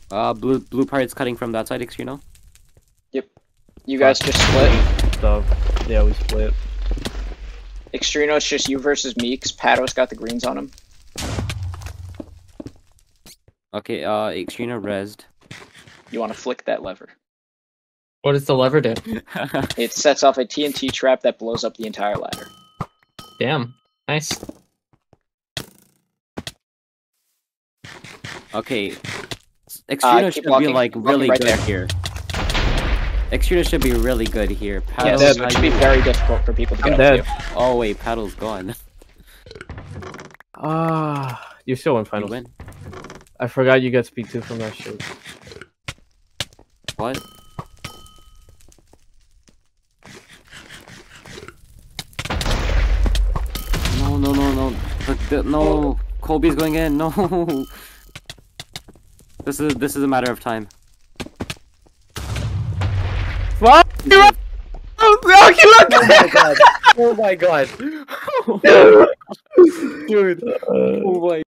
Blue part's cutting from that side, extrino. Yep. You guys just split. Stuff. Yeah, we split. Extrino, it's just you versus Meeks. Pato's got the greens on him. Okay, extrino rezzed. You want to flick that lever. What does the lever do? It sets off a TNT trap that blows up the entire ladder. Damn. Nice. Okay. Extrino keep should walking. be like Walking really right good there. here. Extrino should be really good here. Paddle, Yes, it should be very difficult for people to get I'm up dead. to. Oh wait, Paddle's gone. You still win You finals. win. I forgot you get speed 2 from that shit. What? No. No. Colby's going in. No. This is a matter of time. Fuck! Oh my god. Oh my god. Dude. Oh my